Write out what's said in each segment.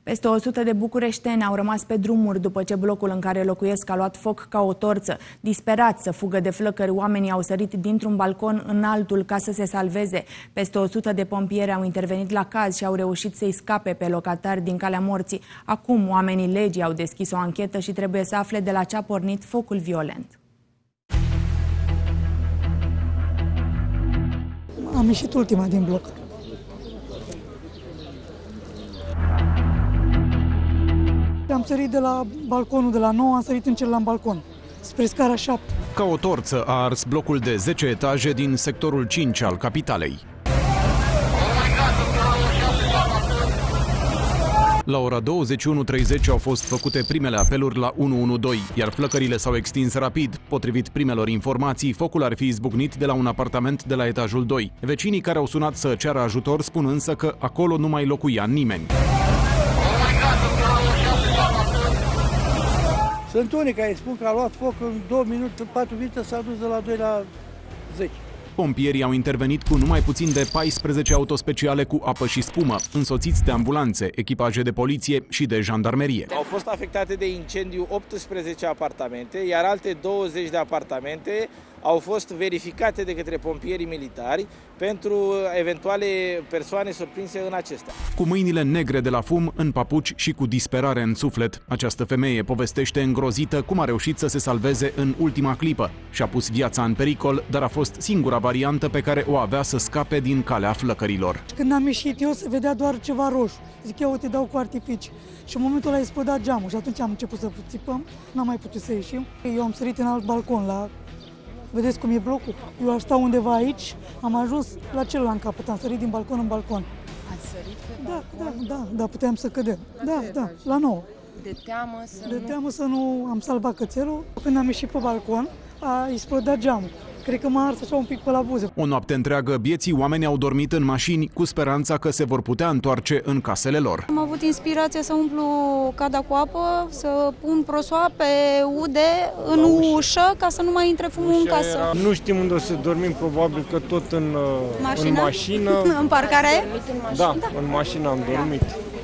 Peste 100 de bucureșteni au rămas pe drumuri după ce blocul în care locuiesc a luat foc ca o torță. Disperați să fugă de flăcări, oamenii au sărit dintr-un balcon în altul ca să se salveze. Peste 100 de pompieri au intervenit la caz și au reușit să-i scape pe locatari din calea morții. Acum oamenii legii au deschis o anchetă și trebuie să afle de la ce a pornit focul violent. Am ieșit ultima din bloc. Am sărit de la balconul de la 9, am sărit în celălalt balcon, spre scara 7. Ca o torță a ars blocul de 10 etaje din sectorul 5 al capitalei. La ora 21:30 au fost făcute primele apeluri la 112, iar flăcările s-au extins rapid. Potrivit primelor informații, focul ar fi izbucnit de la un apartament de la etajul 2. Vecinii care au sunat să ceară ajutor spun însă că acolo nu mai locuia nimeni. Sunt unii care spun că a luat foc în 2 minute, 4 minute, s-a dus de la 2 la 10. Pompierii au intervenit cu numai puțin de 14 autospeciale cu apă și spumă, însoțiți de ambulanțe, echipaje de poliție și de jandarmerie. Au fost afectate de incendiu 18 apartamente, iar alte 20 de apartamente au fost verificate de către pompierii militari pentru eventuale persoane surprinse în acestea. Cu mâinile negre de la fum, în papuci și cu disperare în suflet, această femeie povestește îngrozită cum a reușit să se salveze în ultima clipă și a pus viața în pericol, dar a fost singura variantă pe care o avea să scape din calea flăcărilor. Când am ieșit eu, se vedea doar ceva roșu. Zic, eu te dau cu artificii. Și în momentul ăla a explodat geamul și atunci am început să țipăm, n-am mai putut să ieșim. Eu am sărit în alt balcon la... Vedeți cum e blocul? Eu aș sta undeva aici, am ajuns la celălalt capăt, am sărit din balcon în balcon. Ați sărit pe balcon? Da, puteam să cădem. Da, la 9. De teamă să nu am salvat cățelul. Când am ieșit pe balcon, a explodat geamul. Cred că m-a ars așa un pic pe la buze. O noapte întreagă, bieții oameni au dormit în mașini cu speranța că se vor putea întoarce în casele lor. Am avut inspirația să umplu cada cu apă, să pun prosoa pe ude în ușă ca să nu mai intre fumul în casă. Nu știm unde o să dormim, probabil că tot în mașină. În parcare? Da, în mașină am dormit.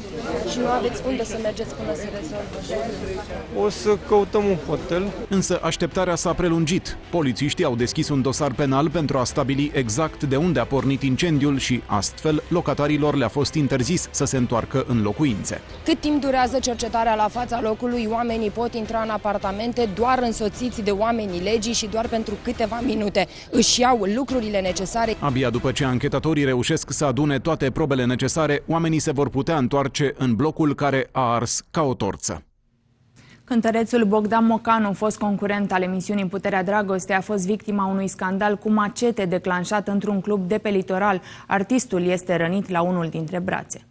Și nu aveți unde să mergeți până se rezolvă? O să căutăm un hotel. Însă așteptarea s-a prelungit. Polițiștii au deschis un dosar penal pentru a stabili exact de unde a pornit incendiul și, astfel, locatarilor le-a fost interzis să se întoarcă în locuințe. Cât timp durează cercetarea la fața locului, oamenii pot intra în apartamente doar însoțiți de oamenii legii și doar pentru câteva minute. Își iau lucrurile necesare. Abia după ce anchetatorii reușesc să adune toate probele necesare, oamenii se vor putea întoarce în blocul care a ars ca o torță. Cântărețul Bogdan Mocanu, fost concurent al emisiunii Puterea Dragostei, a fost victima unui scandal cu macete declanșat într-un club de pe litoral. Artistul este rănit la unul dintre brațe.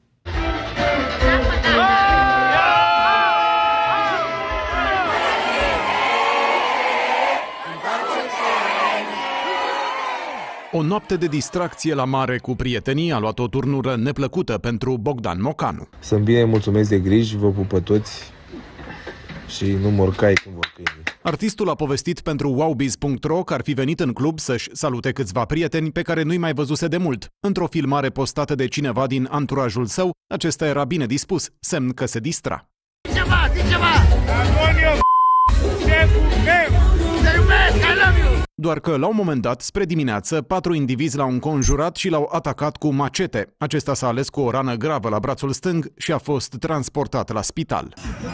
O noapte de distracție la mare cu prietenii a luat o turnură neplăcută pentru Bogdan Mocanu. Sunt bine, mulțumesc de griji, vă pupă toți și nu morcai cum vor câinii. Artistul a povestit pentru wowbiz.ro că ar fi venit în club să-și salute câțiva prieteni pe care nu-i mai văzuse de mult. Într-o filmare postată de cineva din anturajul său, acesta era bine dispus, semn că se distra. Zi ceva! Antonio, șeful meu! Te iubesc, I love you! Doar că, la un moment dat, spre dimineață, 4 indivizi l-au înconjurat și l-au atacat cu macete. Acesta s-a ales cu o rană gravă la brațul stâng și a fost transportat la spital.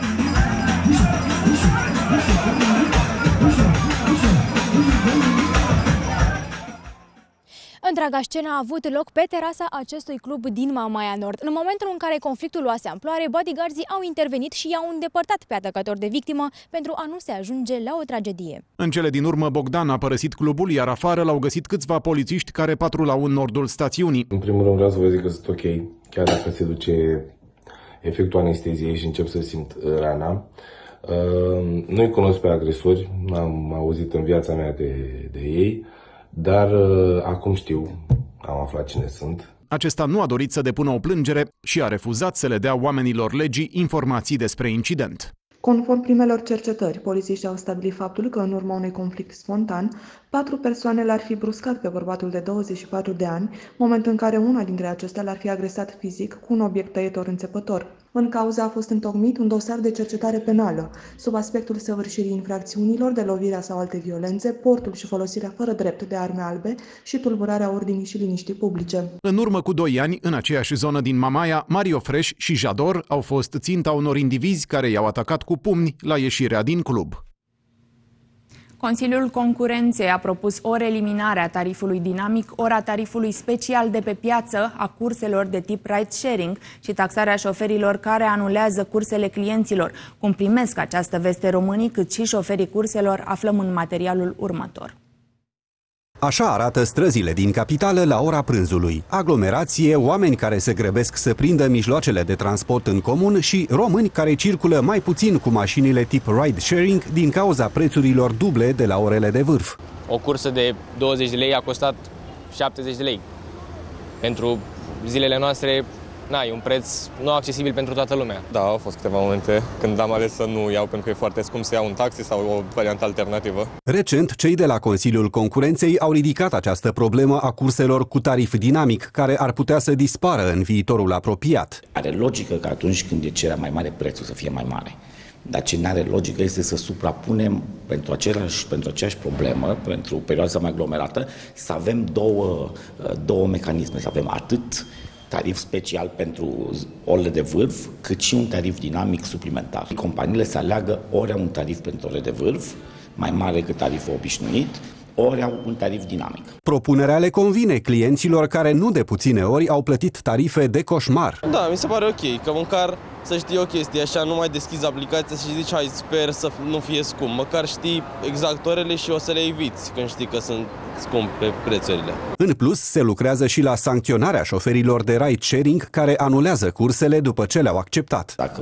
Întreaga scenă a avut loc pe terasa acestui club din Mamaia Nord. În momentul în care conflictul luase amploare, bodyguards-ii au intervenit și i-au îndepărtat pe atacători de victimă pentru a nu se ajunge la o tragedie. În cele din urmă, Bogdan a părăsit clubul, iar afară l-au găsit câțiva polițiști care patrulau în nordul stațiunii. În primul rând vreau să vă zic că sunt ok, chiar dacă se duce efectul anesteziei și încep să simt rana. Nu-i cunosc pe agresori, n-am auzit în viața mea de ei, dar acum știu, am aflat cine sunt. Acesta nu a dorit să depună o plângere și a refuzat să le dea oamenilor legii informații despre incident. Conform primelor cercetări, polițiștii au stabilit faptul că în urma unui conflict spontan, 4 persoane l-ar fi bruscat pe bărbatul de 24 de ani, moment în care una dintre acestea l-ar fi agresat fizic cu un obiect tăietor înțepător. În cauză a fost întocmit un dosar de cercetare penală, sub aspectul săvârșirii infracțiunilor de lovirea sau alte violențe, portul și folosirea fără drept de arme albe și tulburarea ordinii și liniștii publice. În urmă cu 2 ani, în aceeași zonă din Mamaia, Mario Fresh și Jador au fost ținta unor indivizi care i-au atacat cu pumni la ieșirea din club. Consiliul Concurenței a propus ori eliminarea tarifului dinamic, ori a tarifului special de pe piață a curselor de tip ride-sharing și taxarea șoferilor care anulează cursele clienților. Cum primesc această veste românii, cât și șoferii curselor, aflăm în materialul următor. Așa arată străzile din capitală la ora prânzului. Aglomerație, oameni care se grăbesc să prindă mijloacele de transport în comun și români care circulă mai puțin cu mașinile tip ride-sharing din cauza prețurilor duble de la orele de vârf. O cursă de 20 de lei a costat 70 de lei. Pentru zilele noastre, e un preț nu accesibil pentru toată lumea. Da, au fost câteva momente când am ales să nu iau pentru că e foarte scump să iau un taxi sau o variantă alternativă. Recent, cei de la Consiliul Concurenței au ridicat această problemă a curselor cu tarif dinamic, care ar putea să dispară în viitorul apropiat. Are logică că atunci când e cererea mai mare, prețul să fie mai mare. Dar ce nu are logică este să suprapunem pentru aceeași problemă, pentru perioada mai aglomerată, să avem două mecanisme, să avem atât tarif special pentru orele de vârf, cât și un tarif dinamic suplimentar. Companiile să aleagă ori au un tarif pentru ore de vârf, mai mare decât tariful obișnuit, ori au un tarif dinamic. Propunerea le convine clienților care nu de puține ori au plătit tarife de coșmar. Da, mi se pare ok, că măcar să știi o chestie, așa nu mai deschizi aplicația și zici, hai, sper să nu fie scump. Măcar știi exact orele și o să le eviți când știi că sunt scumpe prețurile. În plus, se lucrează și la sancționarea șoferilor de ride-sharing care anulează cursele după ce le-au acceptat. Dacă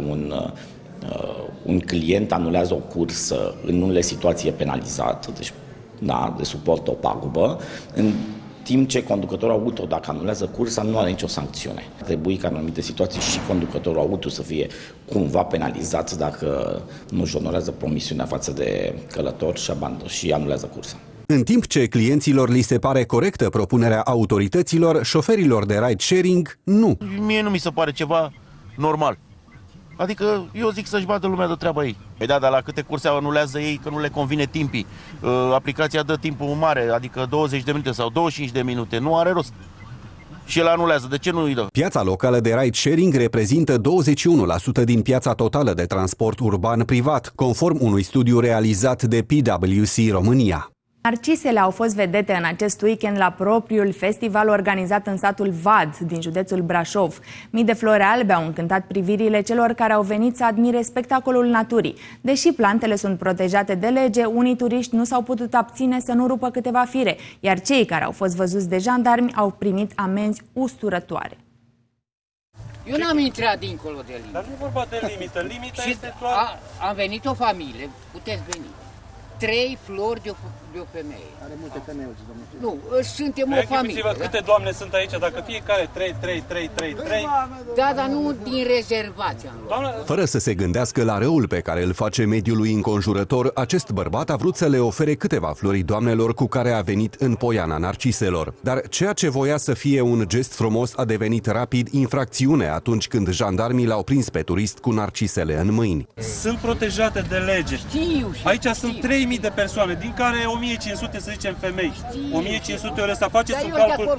un client anulează o cursă, în unele situații e penalizat, deci de suportă o pagubă, în timp ce conducătorul auto, dacă anulează cursa, nu are nicio sancțiune. Trebuie ca în anumite situații și conducătorul auto să fie cumva penalizat dacă nu își onorează promisiunea față de călător și anulează cursa. În timp ce clienților li se pare corectă propunerea autorităților, șoferilor de ride-sharing, nu. Mie nu mi se pare ceva normal. Adică eu zic să-și bată lumea de treaba ei. Păi da, dar la câte curse anulează ei că nu le convine timpii. Aplicația dă timpul mare, adică 20 de minute sau 25 de minute. Nu are rost. Și el anulează. De ce nu îi dă? Piața locală de ride-sharing reprezintă 21% din piața totală de transport urban privat, conform unui studiu realizat de PwC România. Narcisele au fost vedete în acest weekend la propriul festival organizat în satul Vad, din județul Brașov. Mii de flori albe au încântat privirile celor care au venit să admire spectacolul naturii. Deși plantele sunt protejate de lege, unii turiști nu s-au putut abține să nu rupă câteva fire, iar cei care au fost văzuți de jandarmi au primit amenzi usturătoare. Eu n-am intrat dincolo de limită. Dar nu vorba de limită, limita este doar... Am venit o familie, puteți veni. 3 flori de o femeie. Are multe femei, domnule. Nu, suntem o familie. Câte doamne sunt aici, dacă fiecare 3. Da, dar nu din rezervația. Fără să se gândească la răul pe care îl face mediului înconjurător, acest bărbat a vrut să le ofere câteva flori doamnelor cu care a venit în Poiana Narciselor. Dar ceea ce voia să fie un gest frumos a devenit rapid infracțiune atunci când jandarmii l-au prins pe turist cu narcisele în mâini. Sunt protejate de lege. Aici sunt 3000 de persoane, din care 1500 să zicem femei. 1500 ori ăsta faceți un calcul.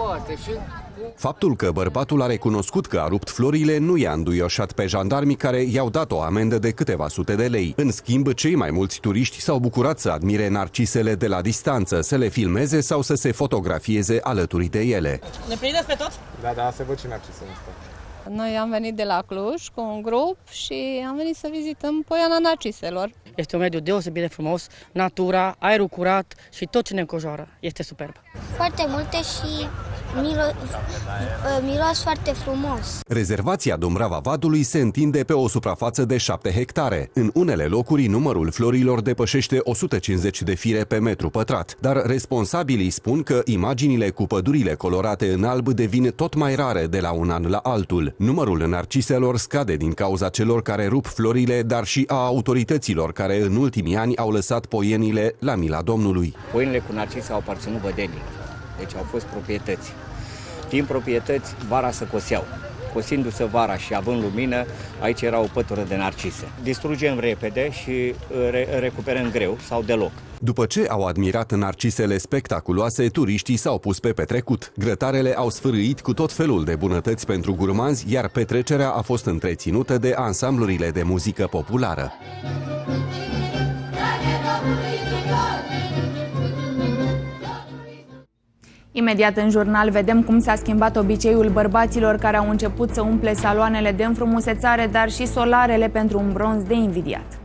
Faptul că bărbatul a recunoscut că a rupt florile nu i-a înduioșat pe jandarmi care i-au dat o amendă de câteva sute de lei. În schimb, cei mai mulți turiști s-au bucurat să admire narcisele de la distanță, să le filmeze sau să se fotografieze alături de ele. Ne prindeți pe toți? Da, se văd și narcisele ăsta. Noi am venit de la Cluj cu un grup și am venit să vizităm Poiana Narciselor. Este un mediu deosebit de frumos, natura, aerul curat și tot ce ne înconjoară. Este superb. Foarte multe și Miros foarte frumos. Rezervația Dumbrava Vadului se întinde pe o suprafață de 7 hectare. În unele locuri, numărul florilor depășește 150 de fire pe metru pătrat, dar responsabilii spun că imaginile cu pădurile colorate în alb devin tot mai rare de la un an la altul. Numărul narciselor scade din cauza celor care rup florile, dar și a autorităților care în ultimii ani au lăsat poienile la mila Domnului. Poienile cu narcise au aparținut vădenilor, deci au fost proprietăți. Din proprietăți, vara se coseau. Cosindu-se vara și având lumină, aici era o pătură de narcise. Distrugem repede și recuperăm greu sau deloc. După ce au admirat narcisele spectaculoase, turiștii s-au pus pe petrecut. Grătarele au sfârâit cu tot felul de bunătăți pentru gurmanzi, iar petrecerea a fost întreținută de ansamblurile de muzică populară. Imediat în jurnal vedem cum s-a schimbat obiceiul bărbaților care au început să umple saloanele de înfrumusețare, dar și solarele pentru un bronz de invidiat.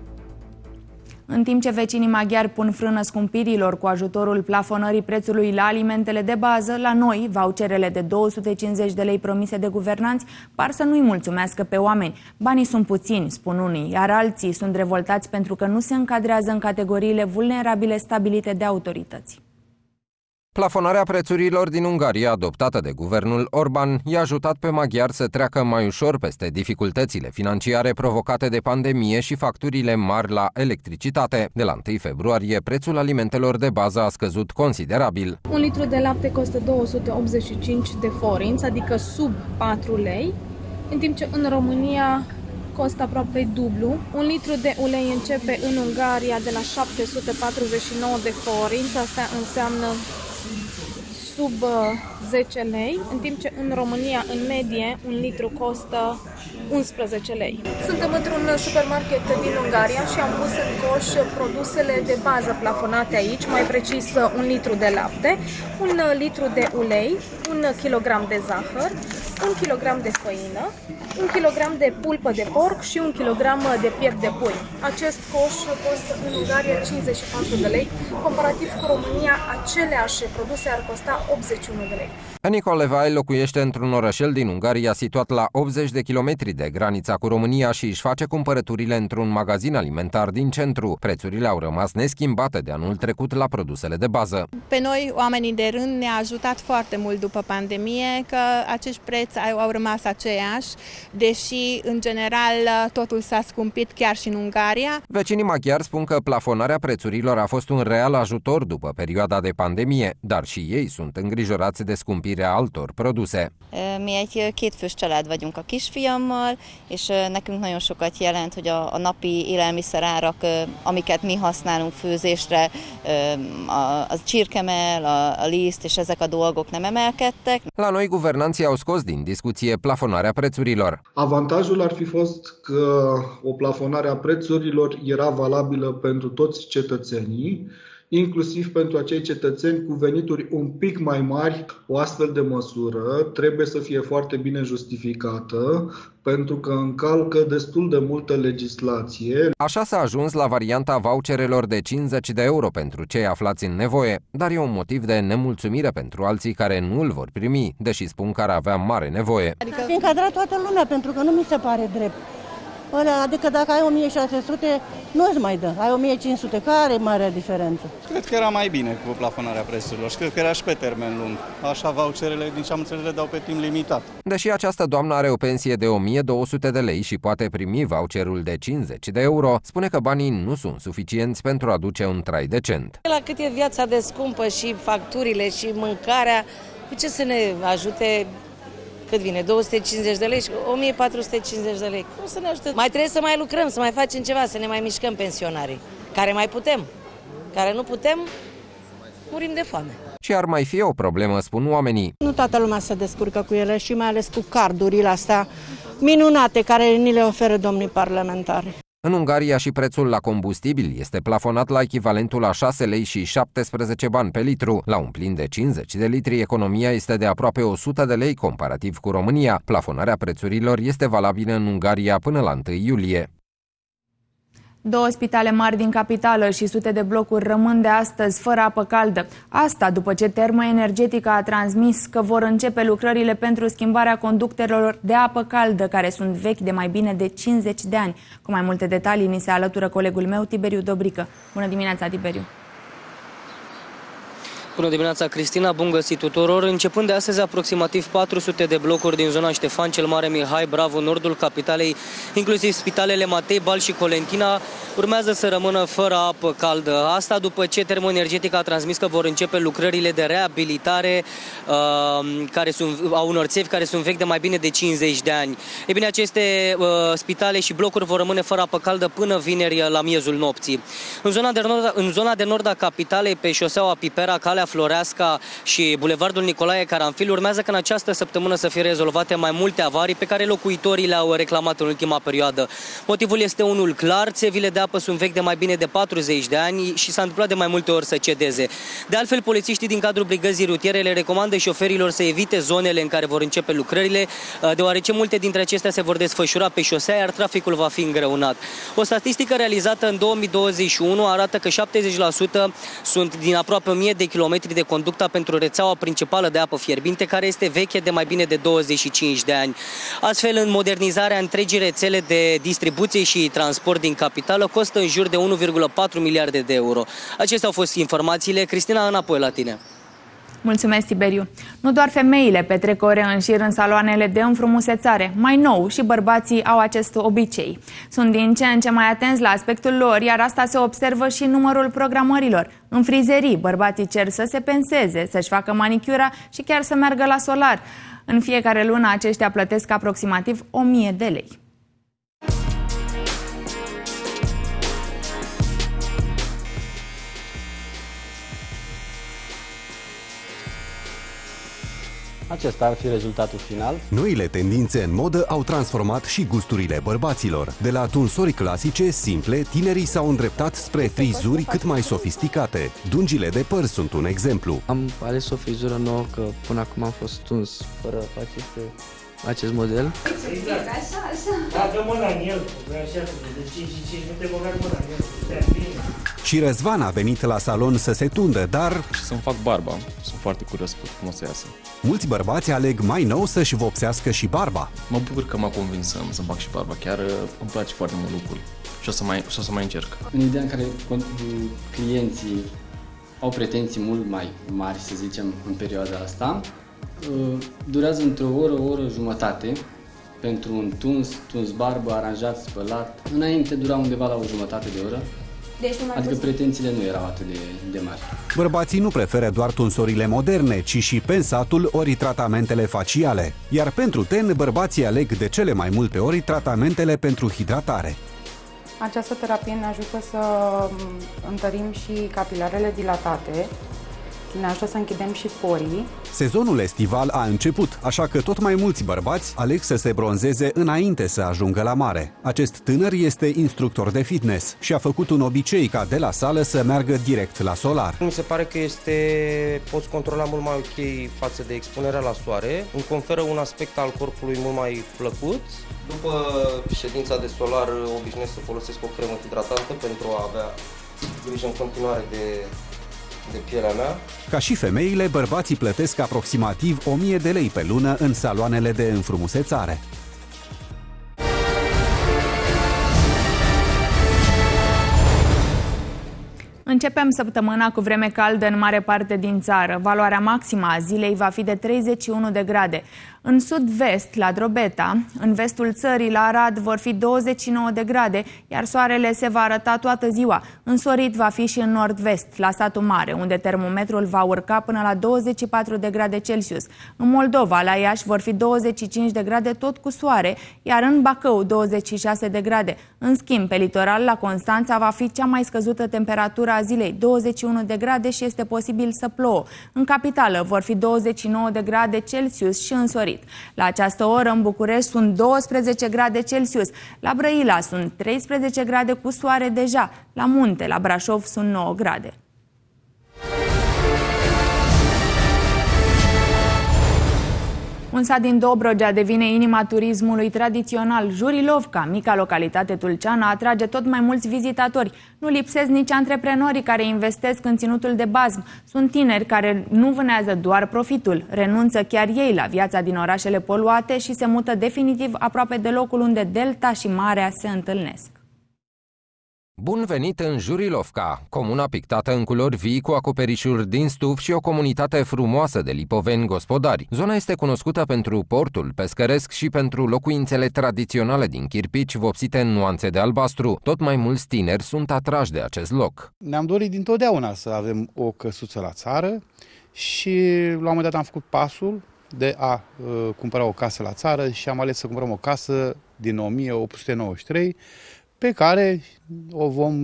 În timp ce vecinii maghiari pun frână scumpirilor cu ajutorul plafonării prețului la alimentele de bază, la noi, voucherele de 250 de lei promise de guvernanți par să nu-i mulțumească pe oameni. Banii sunt puțini, spun unii, iar alții sunt revoltați pentru că nu se încadrează în categoriile vulnerabile stabilite de autorități. Plafonarea prețurilor din Ungaria, adoptată de guvernul Orban, i-a ajutat pe maghiari să treacă mai ușor peste dificultățile financiare provocate de pandemie și facturile mari la electricitate. De la 1 februarie, prețul alimentelor de bază a scăzut considerabil. Un litru de lapte costă 285 de forinți, adică sub 4 lei, în timp ce în România costă aproape dublu. Un litru de ulei începe în Ungaria de la 749 de forinți, asta înseamnă sub 10 lei, în timp ce în România, în medie, un litru costă 11 lei. Suntem într-un supermarket din Ungaria și am pus în coș produsele de bază plafonate aici, mai precis un litru de lapte, un litru de ulei, un kilogram de zahăr, un kilogram de făină, un kilogram de pulpă de porc și un kilogram de piept de pui. Acest coș costă în Ungaria 54 de lei, comparativ cu România, aceleași produse ar costa 81 de lei. Nicol Levai locuiește într-un orășel din Ungaria situat la 80 de kilometri de granița cu România și își face cumpărăturile într-un magazin alimentar din centru. Prețurile au rămas neschimbate de anul trecut la produsele de bază. Pe noi, oamenii de rând, ne-a ajutat foarte mult după pandemie că acești preț au rămas aceiași, deși, în general, totul s-a scumpit chiar și în Ungaria. Vecinii maghiari spun că plafonarea prețurilor a fost un real ajutor după perioada de pandemie, dar și ei sunt îngrijorați de scumpirea altor produse. Mi egy kétfős család vagyunk a kisfiammal, és nekünk nagyon sokat jelent, hogy a napi élelmiszerárak, amiket mi használunk főzésre, a csirkemell, a liszt és ezek a dolgok nem emelkedtek. La noi, guvernanții au scos din discuție plafonarea prețurilor. Avantajul ar fi fost că o plafonare a prețurilor era valabilă pentru toți cetățenii, inclusiv pentru acei cetățeni cu venituri un pic mai mari. O astfel de măsură trebuie să fie foarte bine justificată, pentru că încalcă destul de multă legislație. Așa s-a ajuns la varianta voucherelor de 50 de euro pentru cei aflați în nevoie, dar e un motiv de nemulțumire pentru alții care nu îl vor primi, deși spun că ar avea mare nevoie. Adică fi încadrat toată lumea, pentru că nu mi se pare drept. Adică dacă ai 1600, nu-ți mai dă. Ai 1500, care e marea diferență? Cred că era mai bine cu plafonarea prețurilor și cred că era și pe termen lung. Așa voucherele, din ce am înțeles, le dau pe timp limitat. Deși această doamnă are o pensie de 1200 de lei și poate primi voucherul de 50 de euro, spune că banii nu sunt suficienți pentru a duce un trai decent. La cât e viața de scumpă și facturile și mâncarea, cu ce să ne ajute? Cât vine? 250 de lei și 1450 de lei. Cum să ne ajute? Mai trebuie să mai lucrăm, să mai facem ceva, să ne mai mișcăm pensionarii. Care mai putem. Care nu putem, murim de foame. Și ar mai fi o problemă, spun oamenii. Nu toată lumea se descurcă cu ele și mai ales cu cardurile astea minunate care ni le oferă domnii parlamentari. În Ungaria și prețul la combustibil este plafonat la echivalentul a 6 lei și 17 bani pe litru. La un plin de 50 de litri, economia este de aproape 100 de lei comparativ cu România. Plafonarea prețurilor este valabilă în Ungaria până la 1 iulie. 2 spitale mari din capitală și sute de blocuri rămân de astăzi fără apă caldă. Asta după ce Termoenergetica a transmis că vor începe lucrările pentru schimbarea conductelor de apă caldă, care sunt vechi de mai bine de 50 de ani. Cu mai multe detalii ni se alătură colegul meu, Tiberiu Dobrică. Bună dimineața, Tiberiu! Bună dimineața, Cristina, bun găsit tuturor! Începând de astăzi, aproximativ 400 de blocuri din zona Ștefan cel Mare, Mihai Bravo, nordul capitalei, inclusiv spitalele Matei, Bal și Colentina, urmează să rămână fără apă caldă. Asta după ce Termoenergetica a transmis că vor începe lucrările de reabilitare a unor țevi care sunt vechi de mai bine de 50 de ani. Ei bine, aceste spitale și blocuri vor rămâne fără apă caldă până vineri la miezul nopții. În zona de nord a capitalei, pe șoseaua Pipera, calea Floreasca și bulevardul Nicolae Caranfil, urmează că în această săptămână să fie rezolvate mai multe avarii pe care locuitorii le-au reclamat în ultima perioadă. Motivul este unul clar: țevile de apă sunt vechi de mai bine de 40 de ani și s-a întâmplat de mai multe ori să cedeze. De altfel, polițiștii din cadrul brigăzii rutiere le recomandă șoferilor să evite zonele în care vor începe lucrările, deoarece multe dintre acestea se vor desfășura pe șosea, iar traficul va fi îngreunat. O statistică realizată în 2021 arată că 70% sunt din aproape 1000 de kilometri de conducta pentru rețeaua principală de apă fierbinte, care este veche de mai bine de 25 de ani. Astfel, în modernizarea întregii rețele de distribuție și transport din capitală costă în jur de 1,4 miliarde de euro. Acestea au fost informațiile. Cristina, înapoi la tine. Mulțumesc, Tiberiu. Nu doar femeile petrec ore în șir în saloanele de înfrumusețare. Mai nou, și bărbații au acest obicei. Sunt din ce în ce mai atenți la aspectul lor, iar asta se observă și în numărul programărilor. În frizerii, bărbații cer să se penseze, să-și facă manicura și chiar să meargă la solar. În fiecare lună, aceștia plătesc aproximativ 1000 de lei. Acesta ar fi rezultatul final. Noile tendințe în modă au transformat și gusturile bărbaților. De la tunsori clasice, simple, tinerii s-au îndreptat spre frizuri cât mai sofisticate. Dungile de păr sunt un exemplu. Am ales o frizură nouă, că până acum am fost tuns fără acest model. Exact. Așa. Dă mâna în el, așa, de 5 și 5, nu te băga mâna în el, stai bine. Și Răzvan a venit la salon să se tundă, dar... Și să-mi fac barba. Sunt foarte curios cum o să iasă. Mulți bărbați aleg mai nou să-și vopsească și barba. Mă bucur că m-a convins să-mi fac și barba. Chiar îmi place foarte mult lucrul. Și o să mai încerc. În ideea în care clienții au pretenții mult mai mari, să zicem, în perioada asta, durează între o oră jumătate pentru un tuns barbă, aranjat, spălat. Înainte dura undeva la o jumătate de oră. Deci adică pretențiile nu erau atât de mari. Bărbații nu preferă doar tunsorile moderne, ci și pensatul ori tratamentele faciale. Iar pentru ten, bărbații aleg de cele mai multe ori tratamentele pentru hidratare. Această terapie ne ajută să întărim și capilarele dilatate, ne ajută să închidem și porii. Sezonul estival a început, așa că tot mai mulți bărbați aleg să se bronzeze înainte să ajungă la mare. Acest tânăr este instructor de fitness și a făcut un obicei ca de la sală să meargă direct la solar. Mi se pare că poți controla mult mai ok față de expunerea la soare, îmi conferă un aspect al corpului mult mai plăcut. După ședința de solar obișnuiesc să folosesc o cremă hidratantă pentru a avea grijă în continuare de pielea mea. Ca și femeile, bărbații plătesc aproximativ 1000 de lei pe lună în saloanele de înfrumusețare. Începem săptămâna cu vreme caldă în mare parte din țară. Valoarea maximă a zilei va fi de 31 de grade. În sud-vest, la Drobeta, în vestul țării, la Arad, vor fi 29 de grade, iar soarele se va arăta toată ziua. Însorit va fi și în nord-vest, la Satul Mare, unde termometrul va urca până la 24 de grade Celsius. În Moldova, la Iași, vor fi 25 de grade tot cu soare, iar în Bacău 26 de grade. În schimb, pe litoral, la Constanța, va fi cea mai scăzută temperatură a zilei, 21 de grade și este posibil să plouă. În capitală vor fi 29 de grade Celsius și însorit. La această oră în București sunt 12 grade Celsius, la Brăila sunt 13 grade cu soare deja, la Munte, la Brașov sunt 9 grade. Un sat din Dobrogea devine inima turismului tradițional. Jurilovca, mica localitate tulceană, atrage tot mai mulți vizitatori. Nu lipsesc nici antreprenorii care investesc în ținutul de bazm. Sunt tineri care nu vânează doar profitul, renunță chiar ei la viața din orașele poluate și se mută definitiv aproape de locul unde delta și marea se întâlnesc. Bun venit în Jurilovca, comuna pictată în culori vii cu acoperișuri din stuf și o comunitate frumoasă de lipoveni gospodari. Zona este cunoscută pentru portul pescăresc și pentru locuințele tradiționale din chirpici vopsite în nuanțe de albastru. Tot mai mulți tineri sunt atrași de acest loc. Ne-am dorit dintotdeauna să avem o căsuță la țară și la un moment dat am făcut pasul de a cumpăra o casă la țară și am ales să cumpărăm o casă din 1893 pe care o vom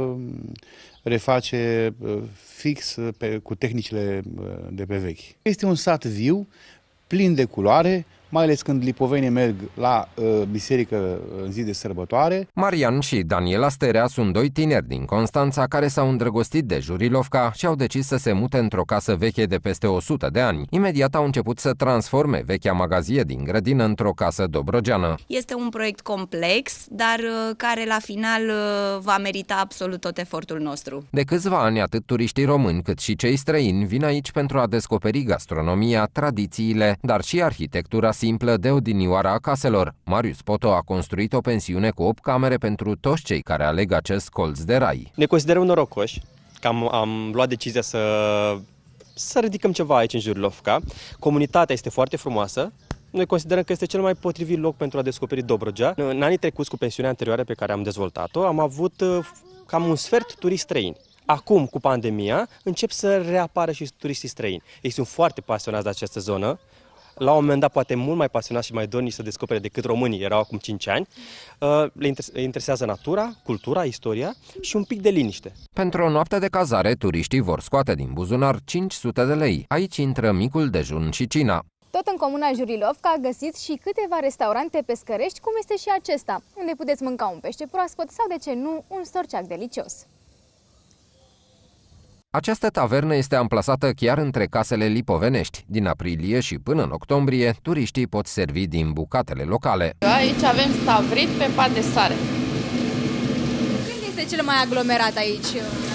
reface fix cu tehnicile de pe vechi. Este un sat viu, plin de culoare, mai ales când lipovenii merg la biserică în zi de sărbătoare. Marian și Daniela Sterea sunt doi tineri din Constanța care s-au îndrăgostit de Jurilovca și au decis să se mute într-o casă veche de peste 100 de ani. Imediat au început să transforme vechea magazie din grădină într-o casă dobrogeană. Este un proiect complex, dar care la final va merita absolut tot efortul nostru. De câțiva ani, atât turiștii români cât și cei străini vin aici pentru a descoperi gastronomia, tradițiile, dar și arhitectura simplă de odinioara a caselor. Marius Poto a construit o pensiune cu 8 camere pentru toți cei care aleg acest colț de rai. Ne considerăm norocoși că am luat decizia să ridicăm ceva aici în Jurilovca. Comunitatea este foarte frumoasă. Noi considerăm că este cel mai potrivit loc pentru a descoperi Dobrogea. În anii trecuți, cu pensiunea anterioară pe care am dezvoltat-o, am avut cam un sfert turiști străini. Acum, cu pandemia, încep să reapară și turiștii străini. Ei sunt foarte pasionați de această zonă. La un moment dat, poate mult mai pasionați și mai dornici să descopere decât românii erau acum 5 ani. Le interesează natura, cultura, istoria și un pic de liniște. Pentru o noapte de cazare, turiștii vor scoate din buzunar 500 de lei. Aici intră micul dejun și cina. Tot în comuna Jurilovca găsiți și câteva restaurante pescărești, cum este și acesta, unde puteți mânca un pește proaspăt sau, de ce nu, un storceac delicios. Această tavernă este amplasată chiar între casele lipovenești. Din aprilie și până în octombrie, turiștii pot servi din bucatele locale. Aici avem stavrit pe pat de sare. Când este cel mai aglomerat aici?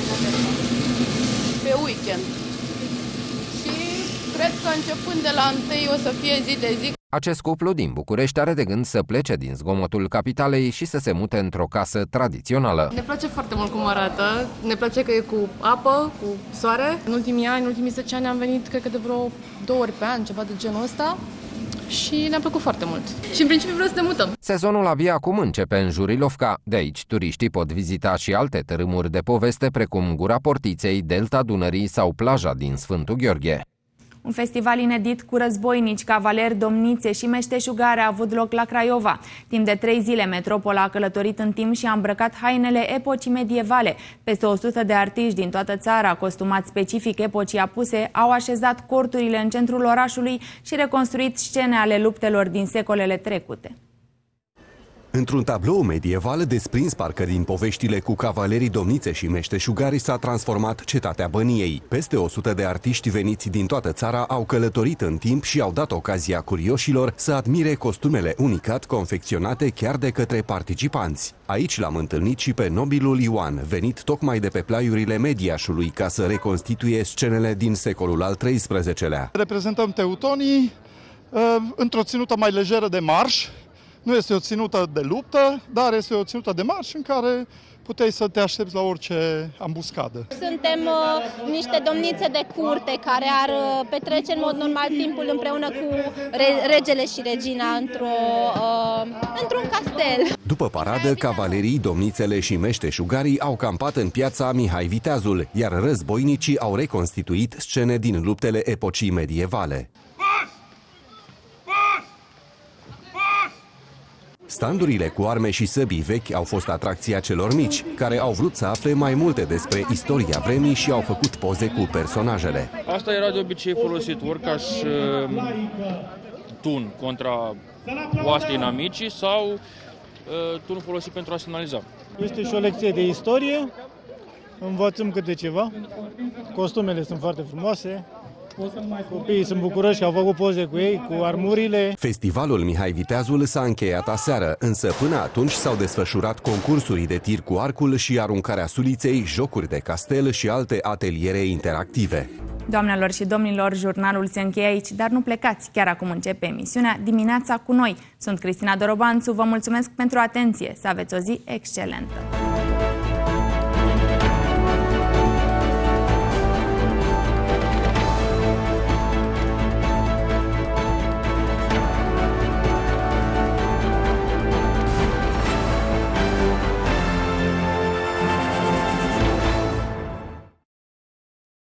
Pe weekend. Și cred că începând de la 1 o să fie zi de zi. Acest cuplu din București are de gând să plece din zgomotul capitalei și să se mute într-o casă tradițională. Ne place foarte mult cum arată, ne place că e cu apă, cu soare. În ultimii ani, în ultimii 10 ani am venit, cred că de vreo 2 ori pe an, ceva de genul ăsta. Și ne-a plăcut foarte mult. Și în principiu vreau să ne mutăm. Sezonul abia acum începe în Jurilovca. De aici, turiștii pot vizita și alte tărâmuri de poveste, precum Gura Portiței, Delta Dunării sau plaja din Sfântul Gheorghe. Un festival inedit cu războinici, cavaleri, domnițe și meșteșugare a avut loc la Craiova. Timp de 3 zile, metropola a călătorit în timp și a îmbrăcat hainele epocii medievale. Peste 100 de artiști din toată țara, costumați specific epocii apuse, au așezat corturile în centrul orașului și reconstruit scene ale luptelor din secolele trecute. Într-un tablou medieval desprins parcă din poveștile cu cavalerii, domnițe și meșteșugari s-a transformat cetatea Băniei. Peste 100 de artiști veniți din toată țara au călătorit în timp și au dat ocazia curioșilor să admire costumele unicat confecționate chiar de către participanți. Aici l-am întâlnit și pe nobilul Ioan, venit tocmai de pe plaiurile Mediașului ca să reconstituie scenele din secolul al XIII-lea. Reprezentăm teutonii într-o ținută mai lejeră de marș. Nu este o ținută de luptă, dar este o ținută de marș în care puteai să te aștepți la orice ambuscadă. Suntem niște domnițe de curte care ar petrece în mod normal timpul împreună cu regele și regina într-un castel. După paradă, cavalerii, domnițele și meșteșugarii au campat în piața Mihai Viteazul, iar războinicii au reconstituit scene din luptele epocii medievale. Standurile cu arme și săbii vechi au fost atracția celor mici, care au vrut să afle mai multe despre istoria vremii și au făcut poze cu personajele. Asta era de obicei folosit ori ca și tun contra oastei inamicii sau tun folosit pentru a semnaliza. Este și o lecție de istorie, învățăm câte ceva, costumele sunt foarte frumoase. Copiii sunt bucuroși că au făcut poze cu ei, cu armurile. Festivalul Mihai Viteazul s-a încheiat aseară, însă până atunci s-au desfășurat concursuri de tir cu arcul și aruncarea suliței, jocuri de castel și alte ateliere interactive. Doamnelor și domnilor, jurnalul se încheie aici, dar nu plecați, chiar acum începe emisiunea Dimineața cu noi. Sunt Cristina Dorobanțu, vă mulțumesc pentru atenție, să aveți o zi excelentă!